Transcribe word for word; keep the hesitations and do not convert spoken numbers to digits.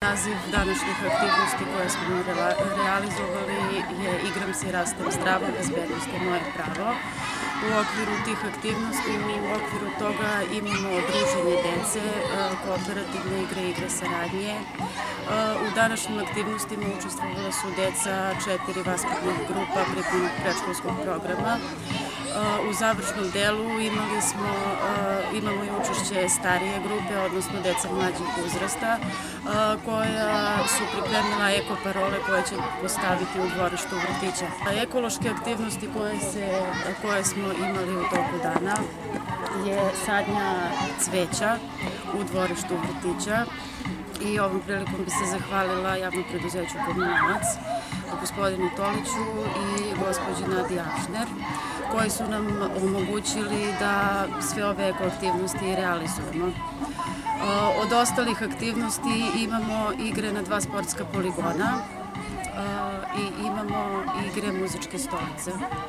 Naziv današnjih aktivnosti koje smo realizovali je Igram se i rastem zdravo, bezbednost je moje pravo. U okviru tih aktivnosti, u okviru toga imamo druženje dece, kooperativne igre, igre saradnje. U današnjim aktivnostima učestvovala su deca četiri vaspitnih grupa preko predškolskog programa. U završnom delu imali smo, imamo i učešće starije grupe, odnosno deca mlađih uzrasta, koja su pripremila eko-parole koje će postaviti u dvorištu vrtića. Ekološke aktivnosti koje, se, koje smo imali u toku dana je sadnja cveća u dvorištu vrtića. I ovom prilikom bi se zahvalila javnom preduzeću Komunalac, gospodinu Toliću i gospođi Nadi Ašner, koji su nam omogućili da sve ove ekoaktivnosti realizujemo. Od ostalih aktivnosti imamo igre na dva sportska poligona i imamo igre muzičke stolice.